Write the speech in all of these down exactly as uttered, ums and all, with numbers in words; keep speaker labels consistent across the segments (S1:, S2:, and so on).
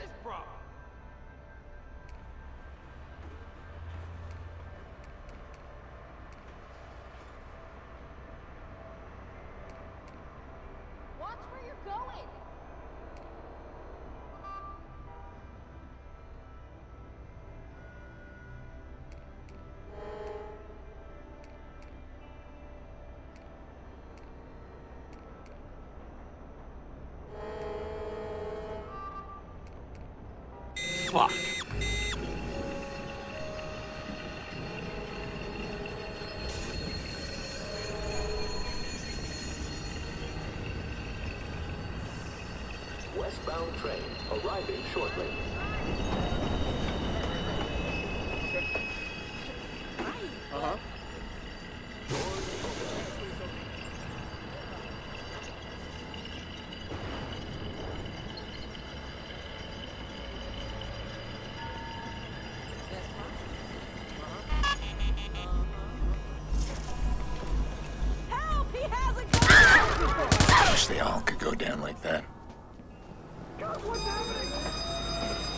S1: this problem?
S2: Watch where you're going!
S1: Fuck.
S3: Westbound train arriving shortly.
S4: Uh-huh.
S2: Help! He has a gun!
S5: I wish they all could go down like that.
S4: God, what's happening?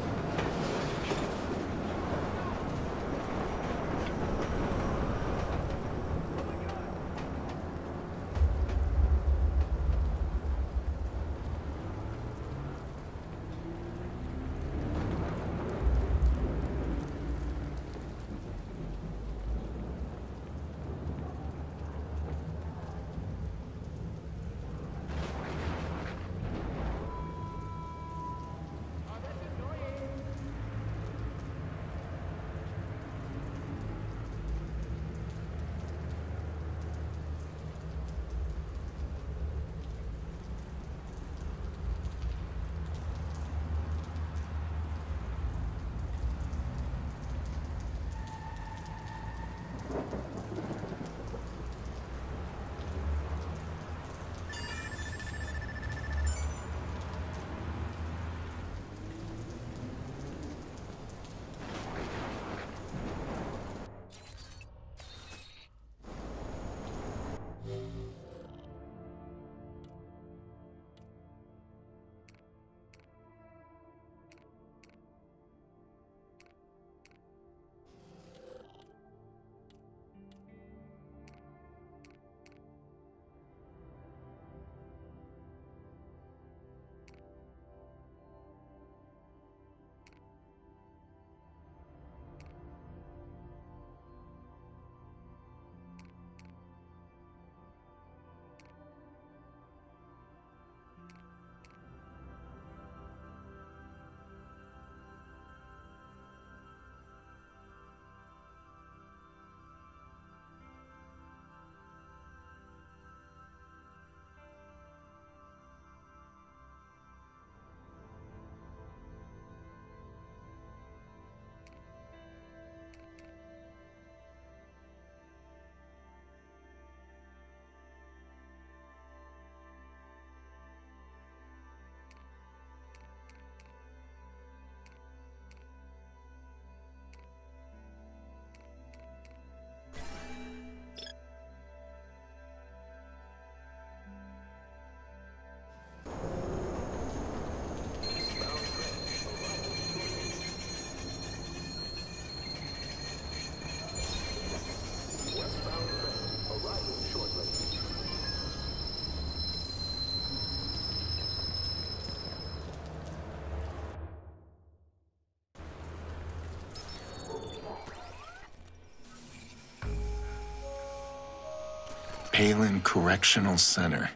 S5: Palin Correctional Center.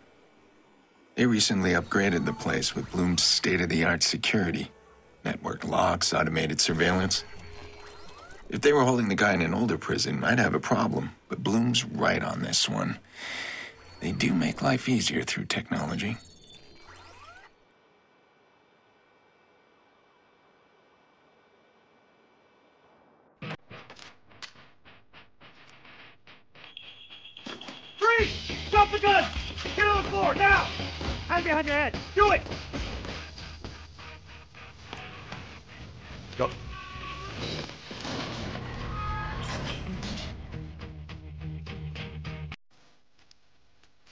S5: They recently upgraded the place with Bloom's state-of-the-art security. Network locks, automated surveillance. If they were holding the guy in an older prison, I'd have a problem. But Bloom's right on this one. They do make life easier through technology.
S4: Freeze! Drop the gun! Get on the floor, now! Hand behind your head! Do it! Go.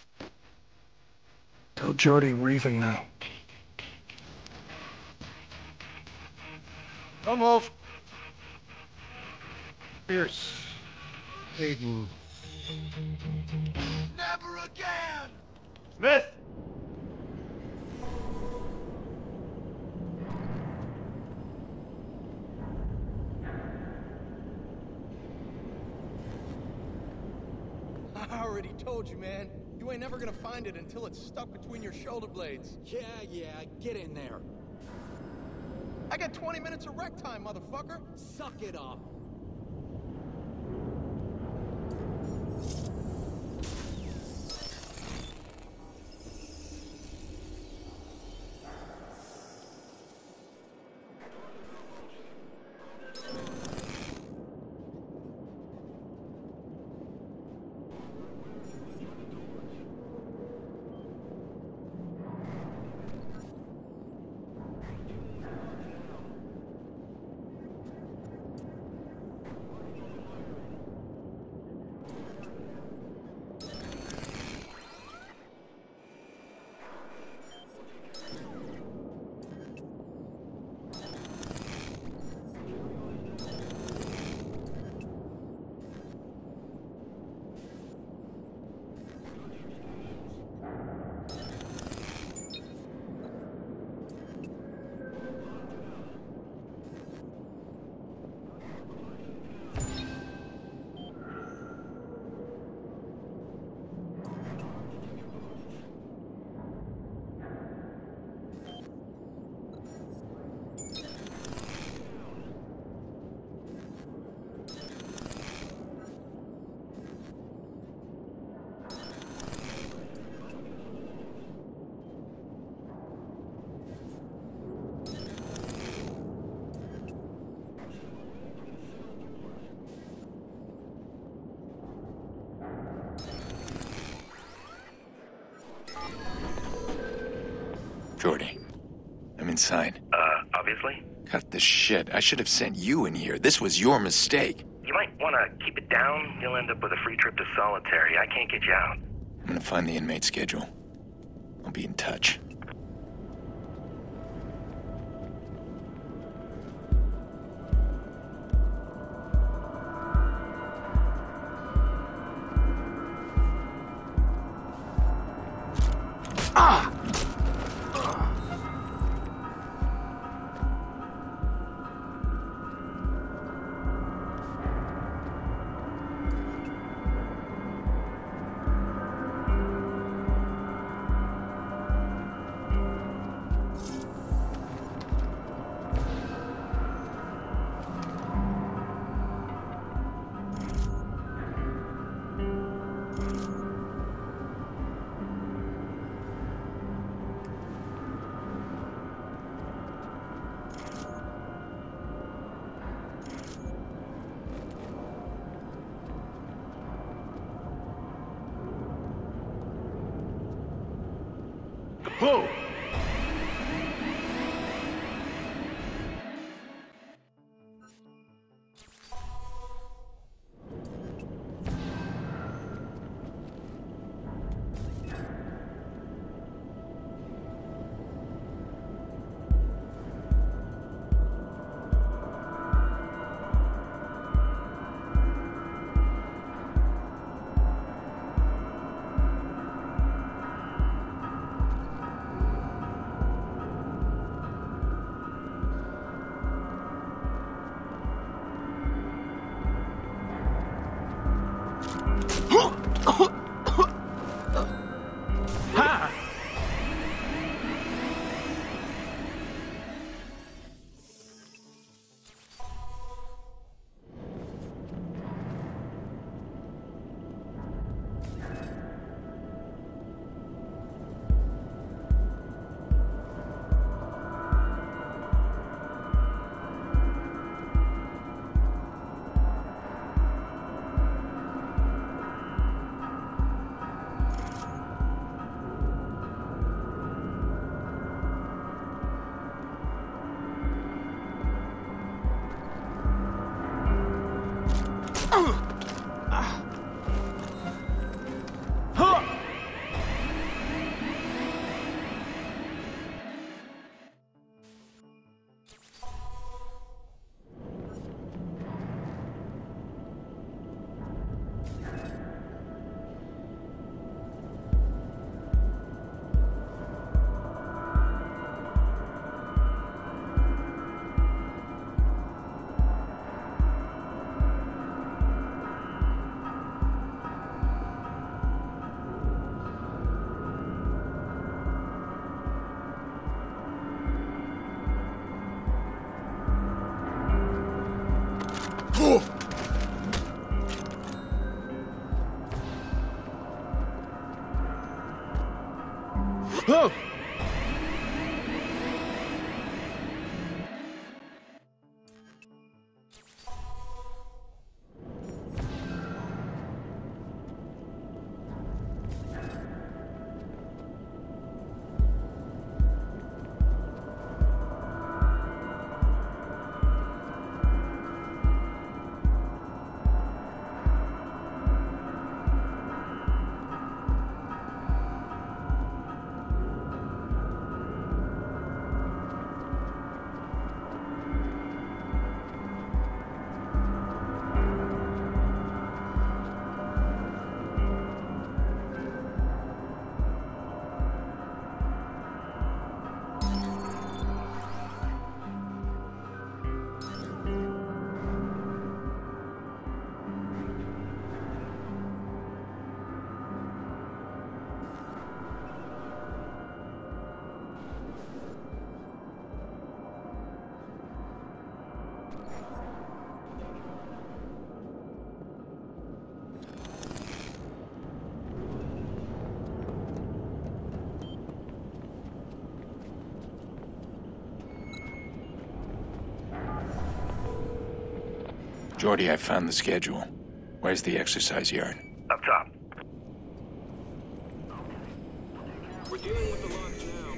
S4: Tell Jordy we're even now. Come off. Pierce. Hayden.
S1: Never again!
S4: Smith!
S1: I already told you, man. You ain't never gonna find it until it's stuck between your shoulder blades.
S6: Yeah, yeah, get in there.
S1: I got twenty minutes of rec time, motherfucker.
S6: Suck it up.
S5: Jordy, I'm inside.
S7: Uh, obviously?
S5: Cut the shit. I should have sent you in here. This was your mistake.
S7: You might want to keep it down. You'll end up with a free trip to solitary. I can't get you out.
S5: I'm gonna find the inmate schedule. I'll be in touch. Ah!
S4: Whoa!
S1: Oh!
S5: Jordy, I found the schedule. Where's the exercise yard?
S7: Up top.
S6: We're dealing with the launch now.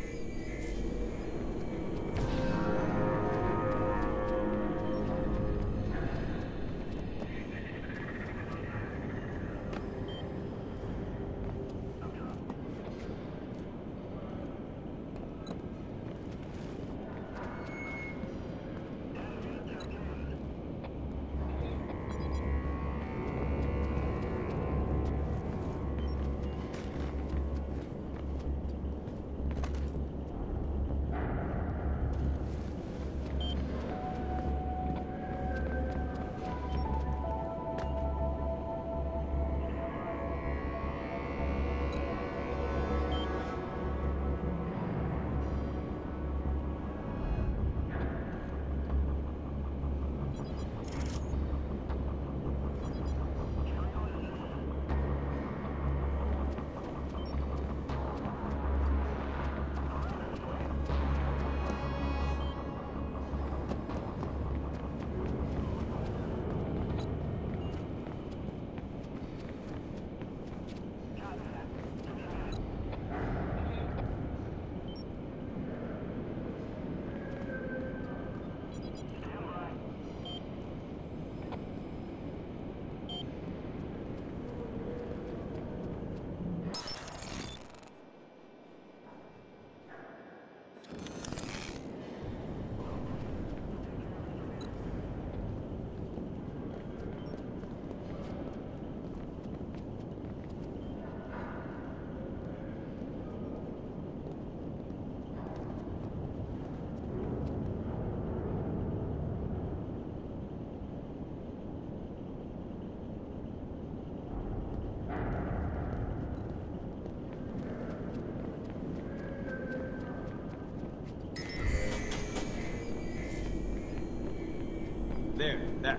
S8: There, that.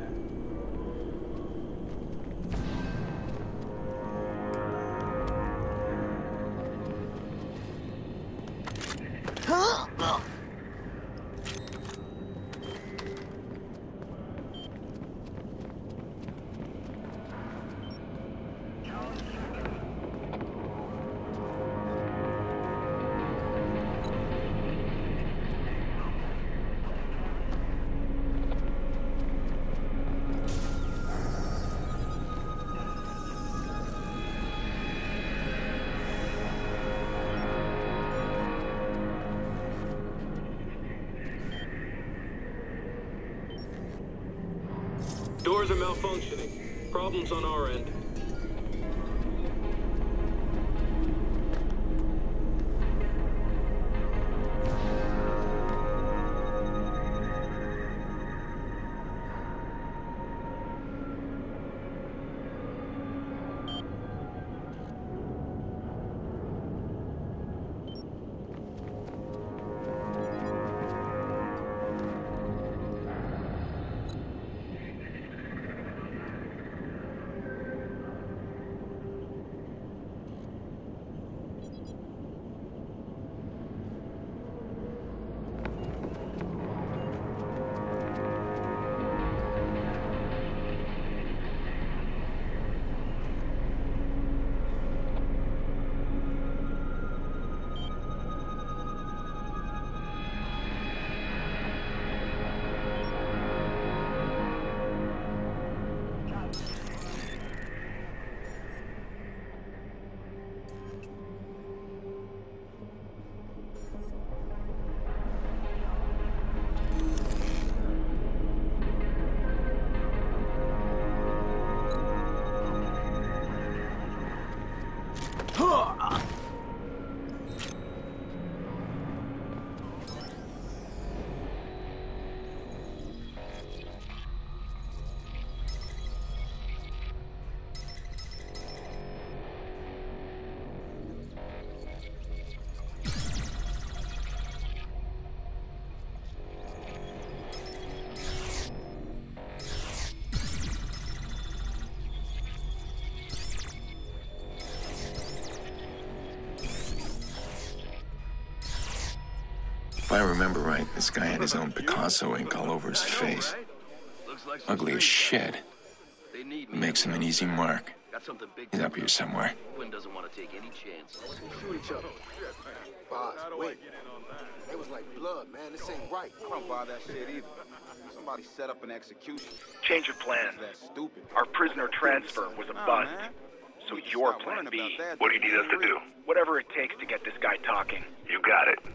S6: Doors are malfunctioning. Problems on our end.
S5: I remember right, this guy had his own Picasso ink all over his face. Ugly as shit. It makes him an easy mark. He's up here somewhere.
S9: Quinn doesn't want to take any chances.
S10: Shoot each other. Boss, wait. It was like blood, man. This ain't right.
S11: I don't buy that shit either. Somebody set up an execution.
S7: Change of plan.
S11: That's stupid.
S7: Our prisoner transfer was a bust. So your plan B. What do you need us to do? Whatever it takes to get this guy talking. You got it.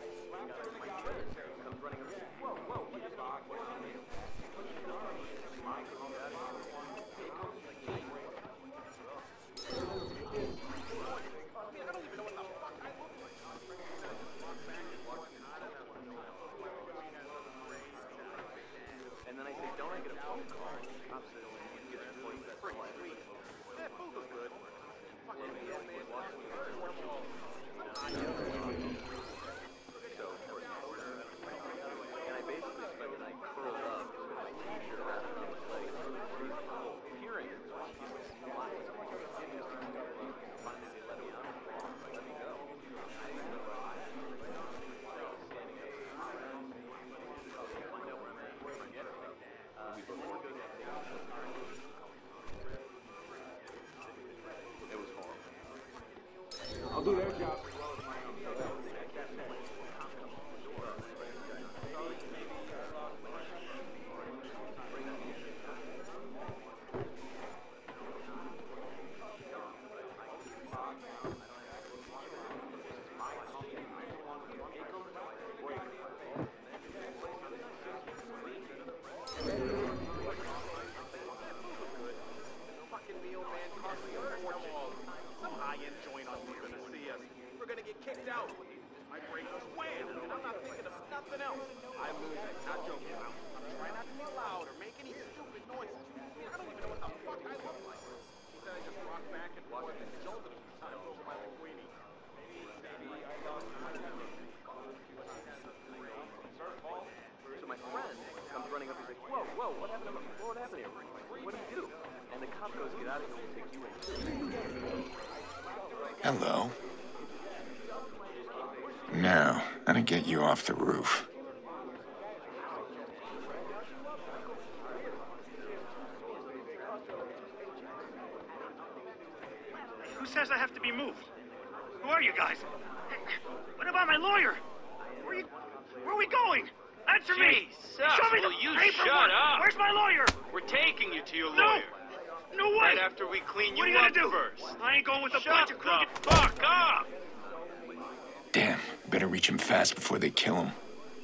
S10: I'll do their job.
S5: Hello. Now, how to get you off the roof.
S4: Who says I have to be moved? Who are you guys? What about my lawyer? Where are, you, where are we going? Answer me!
S8: Jesus,
S4: Show me
S8: will
S4: the
S8: you
S4: paperwork!
S8: shut up?
S4: Where's my lawyer?
S8: We're taking you to your
S4: No!
S8: lawyer.
S4: No way!
S8: Right after we clean you
S4: what are you
S8: up
S4: gonna do?
S8: first.
S4: I ain't going with a
S8: Shut
S4: bunch of
S8: the
S4: crooked...
S8: fuck up!
S5: Damn, better reach him fast before they kill him.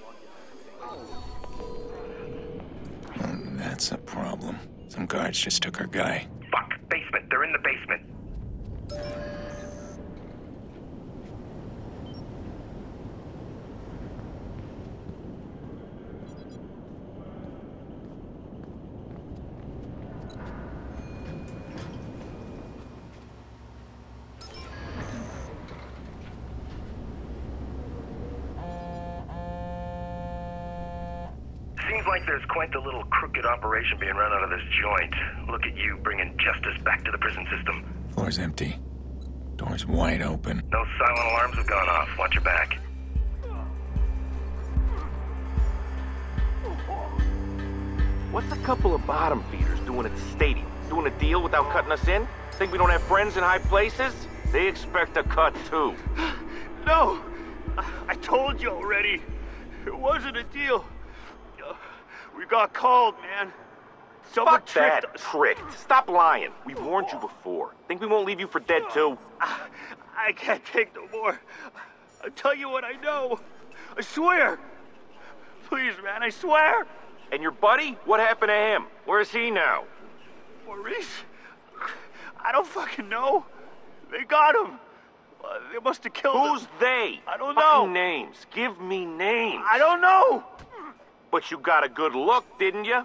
S5: Well, that's a problem. Some guards just took our guy.
S7: Fuck, basement. They're in the basement. Seems like there's quite the little crooked operation being run out of this joint. Look at you bringing justice back to the prison system.
S5: Floor's empty. Door's wide open.
S7: No silent alarms have gone off. Watch your back.
S12: What's a couple of bottom feeders doing at the stadium? Doing a deal without cutting us in? Think we don't have friends in high places? They expect a cut too.
S4: No! I, I told you already. It wasn't a deal. We got called, man. Someone
S12: Fuck that,
S4: tricked us.
S12: tricked. Stop lying. We've warned you before. Think we won't leave you for dead too?
S4: I, I can't take no more. I'll tell you what I know. I swear. Please, man, I swear.
S12: And your buddy? What happened to him? Where is he now?
S4: Maurice? I don't fucking know. They got him. Uh, they must have killed him.
S12: Who's they?
S4: I don't
S12: Fucking
S4: know.
S12: names. Give me names.
S4: I don't know.
S12: But you got a good look, didn't you?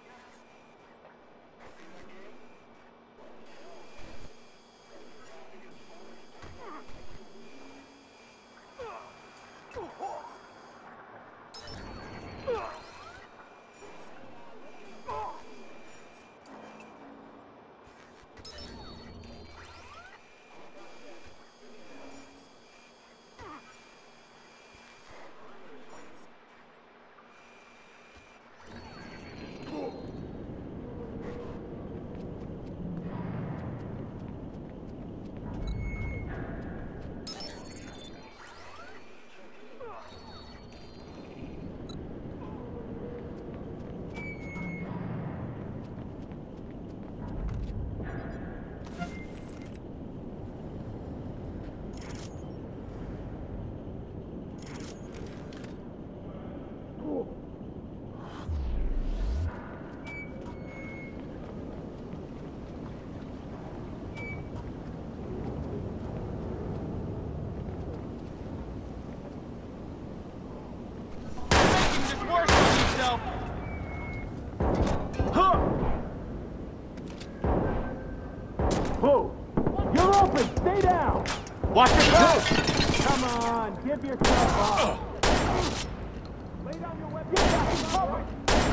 S12: Watch your back! Come on, give yourself up. Lay down your weapon. Get back in cover.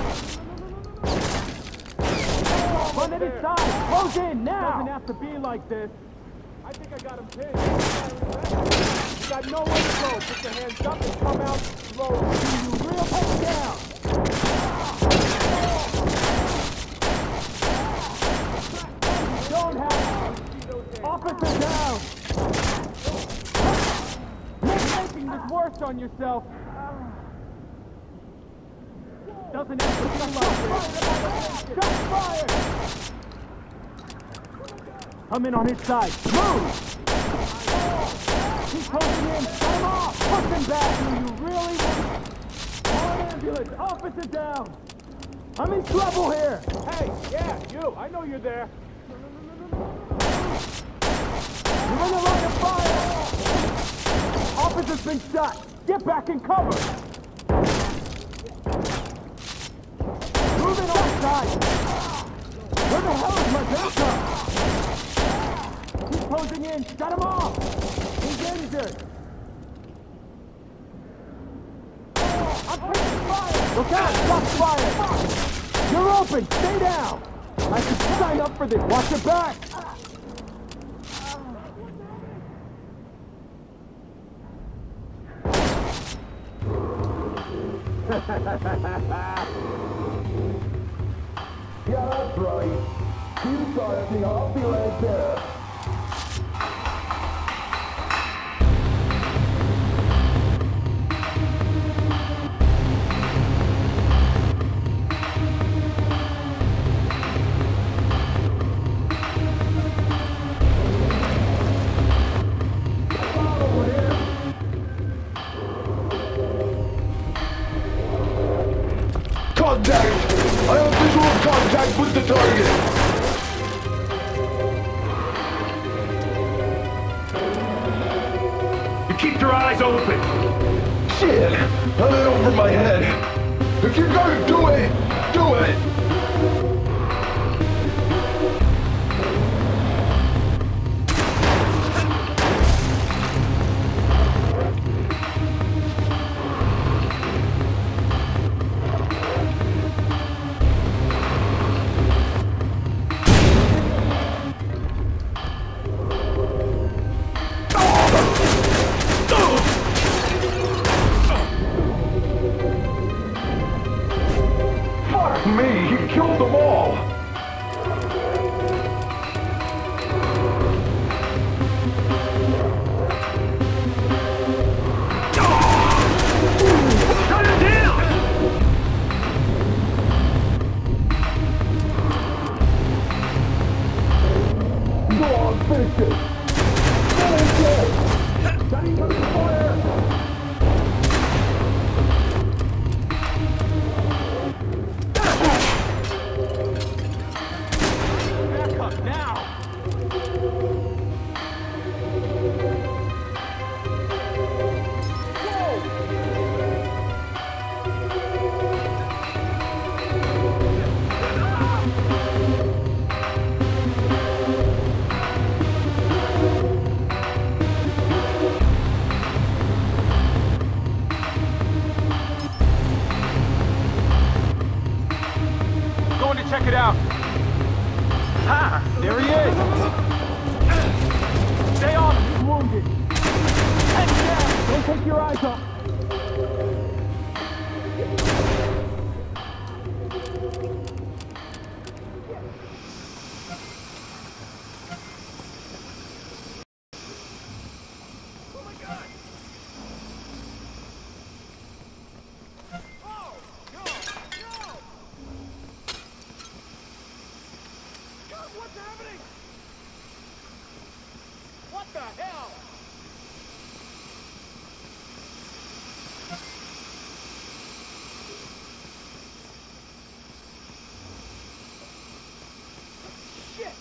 S12: Run it inside. Close in now. Doesn't have to be like this. I think I got him pinned. You got nowhere to go. Put your hands up and come out slow. Do you real head down? You don't have to. Officer down. You're making this worse on yourself. Doesn't have to be like this. Shots fired! Come in on his side. Move! He's closing in. Shut him off! Push him back! Do you really want... Call an ambulance! Officer down! I'm in trouble here! Hey, yeah, you! I know you're there! You're in the line of fire! Officer's been shot! Get back in cover! Move it outside! Where the hell is my backup? He's closing in! Shut him off! He's injured! I'm taking fire! Look out! Shots fired! You're open! Stay down! I should sign up for this! Watch your back!
S13: Yeah, that's right. Keep starting. I'll be right there.
S14: Contact! I have visual contact with the target!
S4: You keep your eyes open!
S14: Shit! I'm in over my head! If you're gonna do it, do it! Me, he killed them all!
S4: Shut it down!
S14: Go on, finish it! Finish it! Johnny, come to fire!
S12: Going to check it out. Ah, there he is. Stay on him. He's wounded. Head down. Don't take your eyes off.
S2: What the hell? Shit!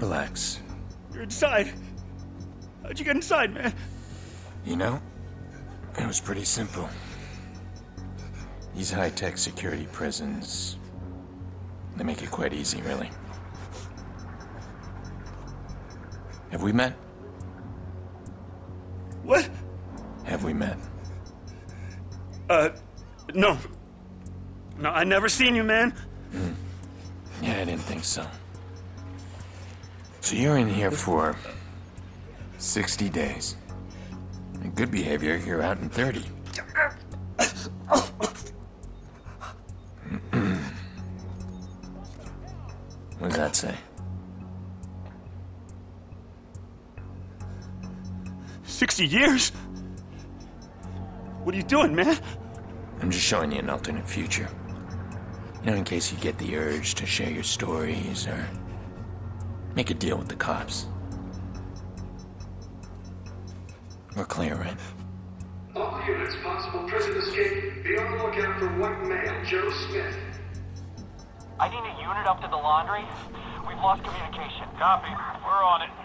S5: Relax.
S4: You're inside. How'd you get inside, man?
S5: You know, it was pretty simple. These high-tech security prisons, they make it quite easy, really. Have we met?
S4: What?
S5: Have we met?
S4: Uh, no. No, I never seen you, man.
S5: Mm. Yeah, I didn't think so. So you're in here for sixty days. In good behavior, you're out in thirty. What does that say?
S4: Sixty years? What are you doing, man?
S5: I'm just showing you an alternate future. You know, in case you get the urge to share your stories or make a deal with the cops. We're clear, right?
S15: All units, possible prison escape. Be on the lookout for white male Joe Smith.
S16: I need a unit up to the laundry. We've lost communication. Copy. We're on it.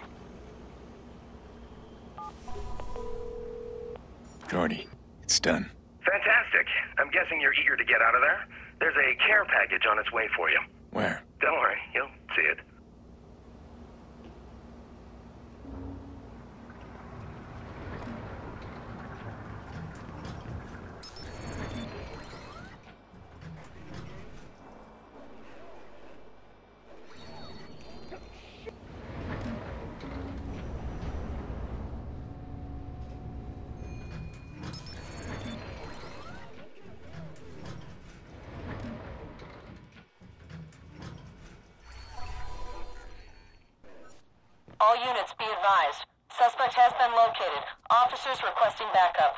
S5: Jordy, it's done.
S7: Fantastic. I'm guessing you're eager to get out of there. There's a care package on its way for you.
S5: Where?
S7: Don't worry, you'll see it.
S17: All units be advised. Suspect has been located. Officers requesting backup.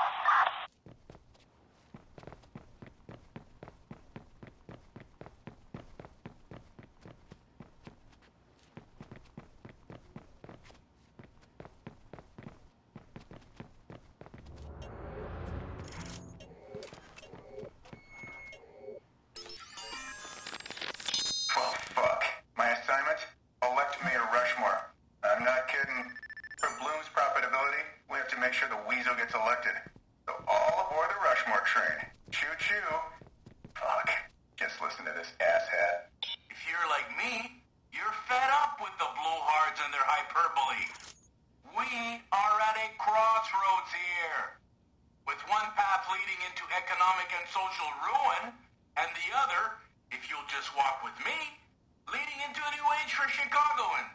S18: Well, fuck. My assignment? Elect Mayor Rushmore. I'm not kidding. For Bloom's profitability, we have to make sure the weasel gets elected. So all aboard the Rushmore train. Choo-choo. Fuck. Just listen to this asshat.
S19: If you're like me, you're fed up with the blowhards and their hyperbole. We are at a crossroads here. With one path leading into economic and social ruin, and the other, if you'll just walk with me, leading into a new age for Chicagoans.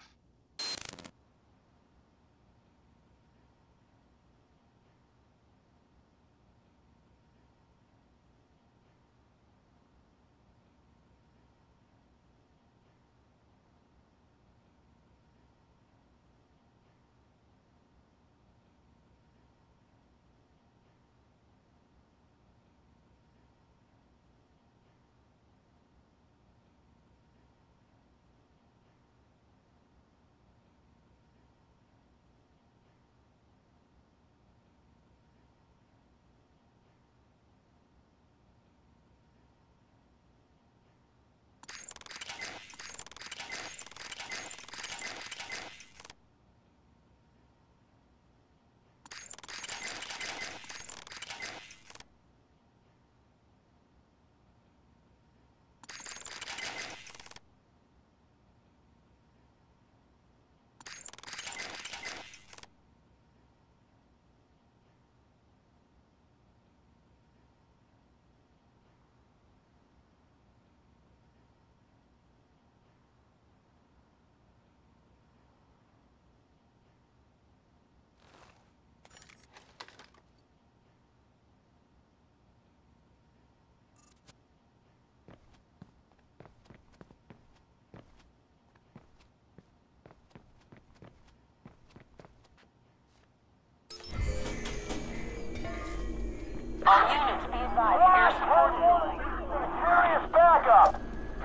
S17: All units be advised. Air support building.
S16: Serious backup.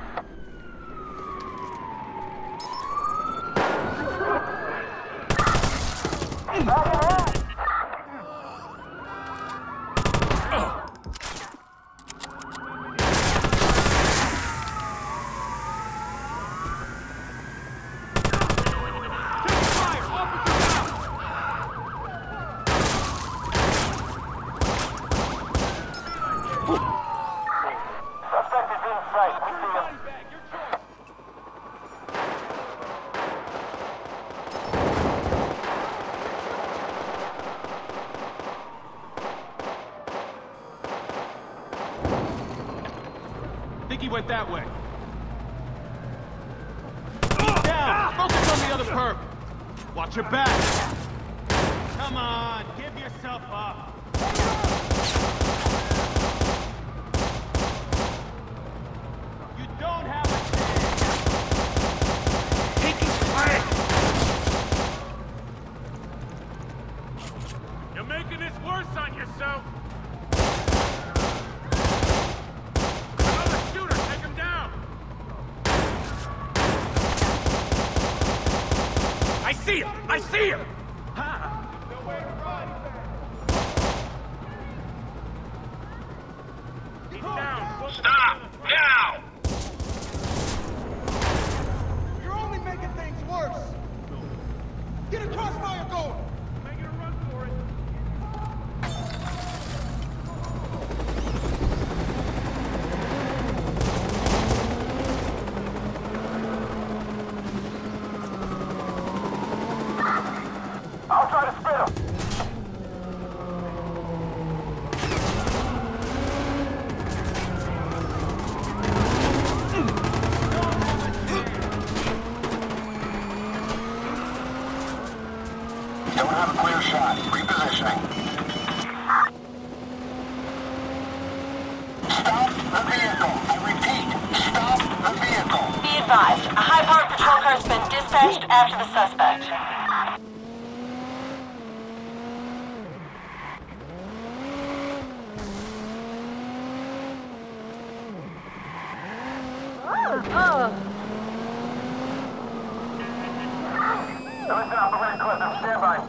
S16: Back ahead.
S12: that way. Keep down! Focus on the other perp! Watch your back! Come on, give yourself up! You don't have a chance!
S19: Take it quiet!
S12: You're making this worse on yourself! Another shooter, take him down!
S19: I see him! I see him!
S12: Stop! Now!
S1: You're only making things worse! Get a crossfire going!
S12: Making a run for it!
S16: I'll try to spit him!
S18: Don't have a clear shot. Repositioning. Stop the vehicle. I repeat, stop the vehicle.
S17: Be advised, a high-powered patrol car has been dispatched after the suspect.
S16: Listen up, I'm ready to clip them. Stand by.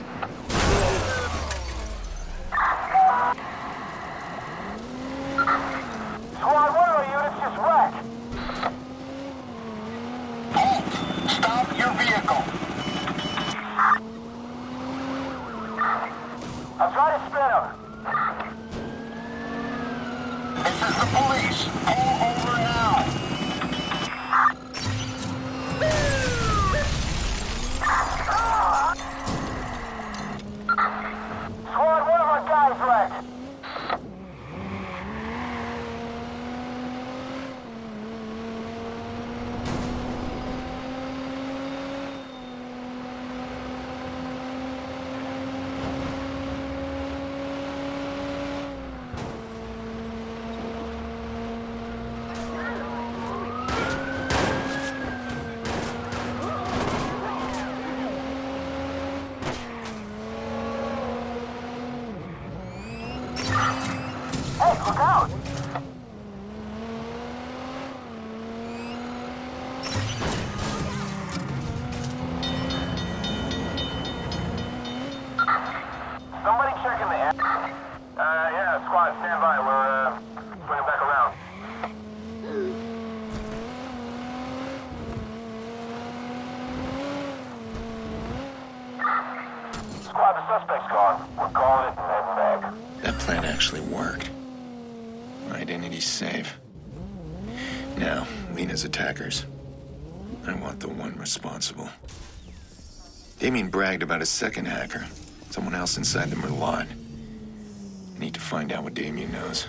S16: Squad, one of our units just wrecked.
S18: Halt! Stop your vehicle.
S16: I'll try to spin him.
S18: This is the police. Pull over now.
S16: Squad, one of our guys wrecked. Hey, look out! Somebody checking the air. Uh, yeah, squad, stand by. We're, uh, swinging back around. Squad, the suspect's gone. We're calling it and heading back.
S5: That plan actually worked. My identity's safe. Now, Lena's attackers. I want the one responsible. Damien bragged about a second hacker. Someone else inside the Merlot. I need to find out what Damien knows.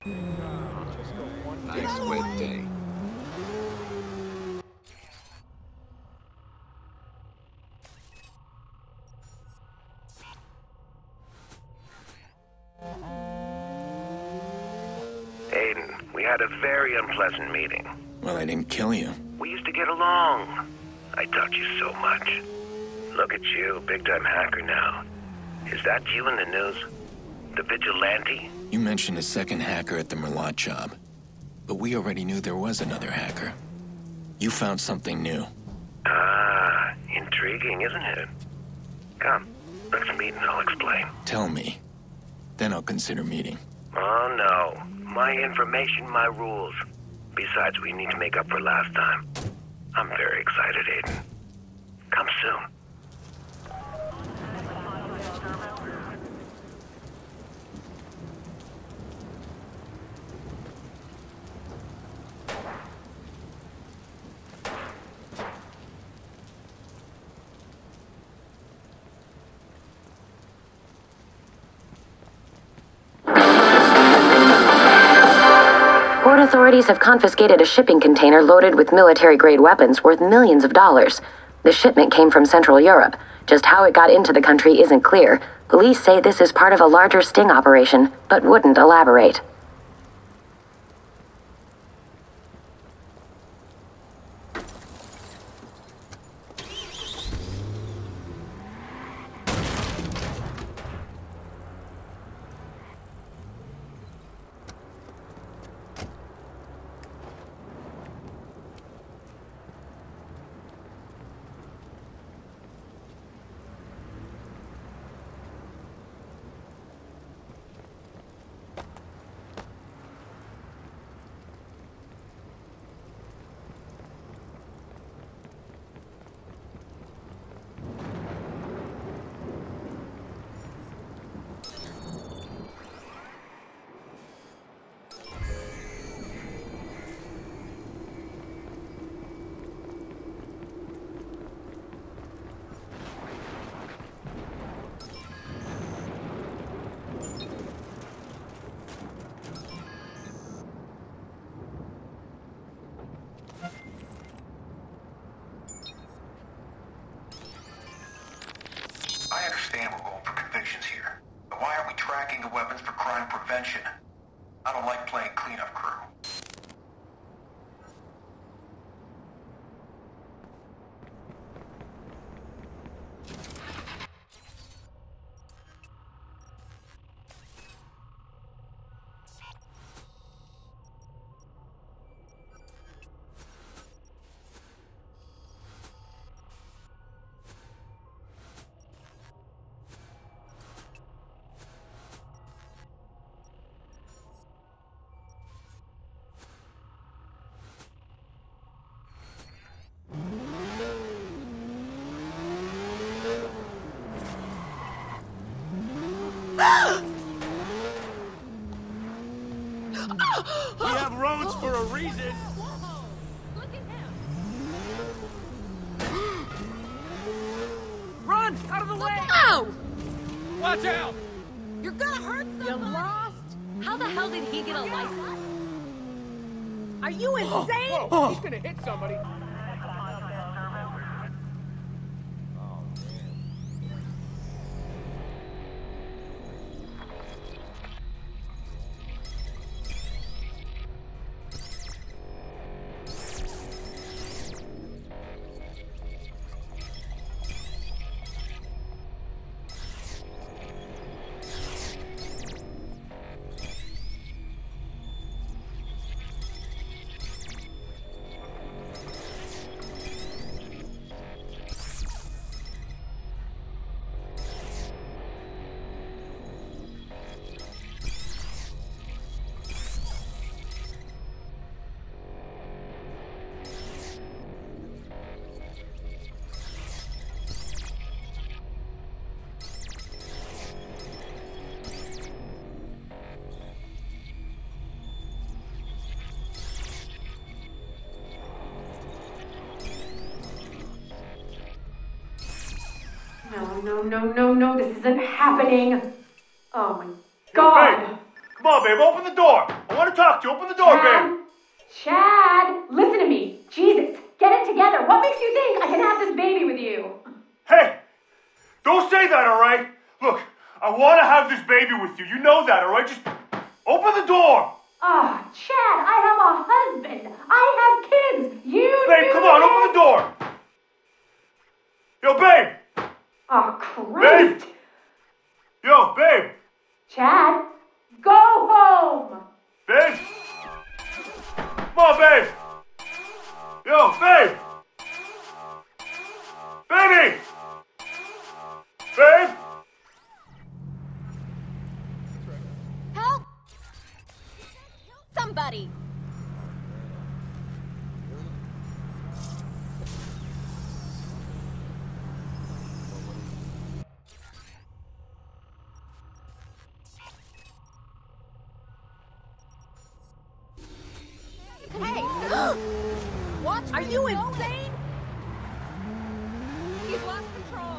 S5: Nice wet day.
S7: Aiden, we had a very unpleasant meeting.
S5: Well, I didn't kill you.
S7: We used to get along. I taught you so much. Look at you, big-time hacker now. Is that you in the news? The vigilante?
S5: You mentioned a second hacker at the Merlot job. But we already knew there was another hacker. You found something new.
S7: Ah, intriguing, isn't it? Come, let's meet and I'll explain.
S5: Tell me. Then I'll consider meeting.
S7: Oh, no. My information, my rules. Besides, we need to make up for last time. I'm very excited, Aiden. Come soon.
S17: Port authorities have confiscated a shipping container loaded with military-grade weapons worth millions of dollars. The shipment came from Central Europe. Just how it got into the country isn't clear. Police say this is part of a larger sting operation, but wouldn't elaborate.
S18: I understand we're going for convictions here, but why aren't we tracking the weapons for crime prevention? I don't like playing cleanup crew.
S12: We have roads for a reason.
S20: Look at him.
S12: Run! Out of the way!
S20: Ow!
S12: Watch out!
S20: You're gonna hurt somebody. You lost? How the hell did he get a license? Are you insane?
S12: Whoa, whoa. He's gonna hit somebody.
S21: No, no, no, no, no, this isn't happening. Oh my god.
S4: Babe, come on, babe, open the door. I want to talk to you. Open the door,
S21: Chad.
S4: babe.
S21: Chad, listen to me. Jesus, get it together. What makes you think I can have this baby with you?
S4: Hey, don't say that, all right? Look, I want to have this baby with you. You know that, all right? Just open the door.
S21: Ah, oh, Chad, I have a husband. I have kids. You
S4: Babe, come on, open the door. Yo, babe.
S21: Oh, Christ.
S4: Babe. Yo, babe.
S21: Chad, go home.
S4: Babe. Come on, babe. Yo, babe. Baby. Babe.
S20: Help! Somebody! Hey! What? Are you insane? He's lost control.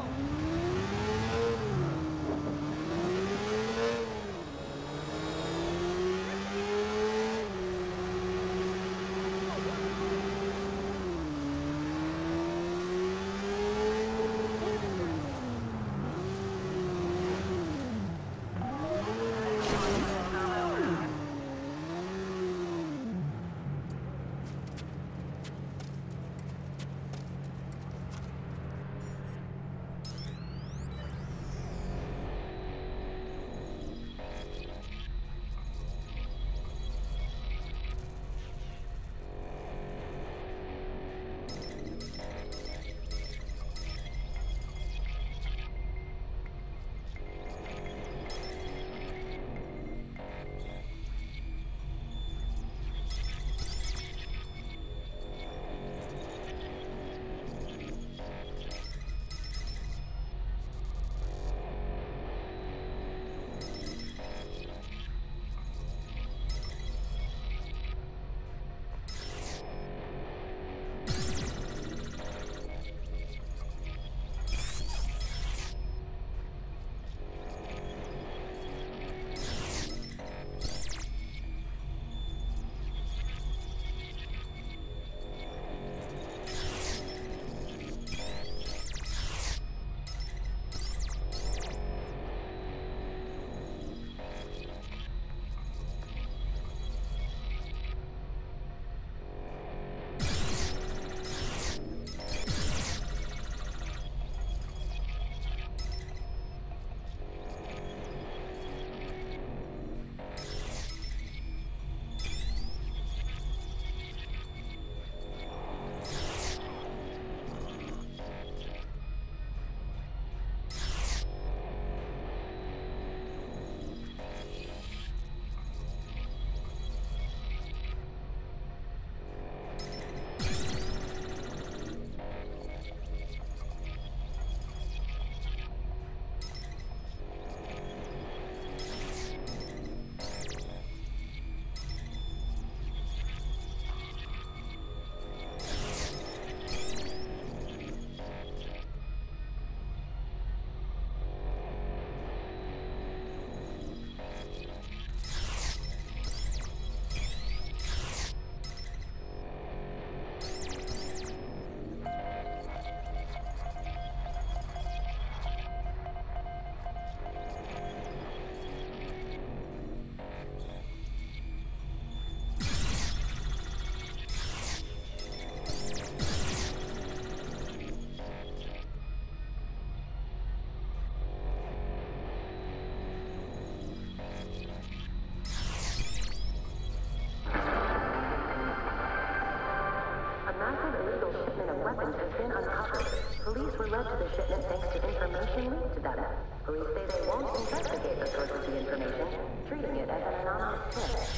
S17: Police were led to the shipment thanks to information leaked to them. Police say they won't investigate the source of the information, treating it as an anonymous tip.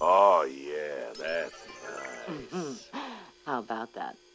S3: Oh, yeah, that's nice.
S22: How about that?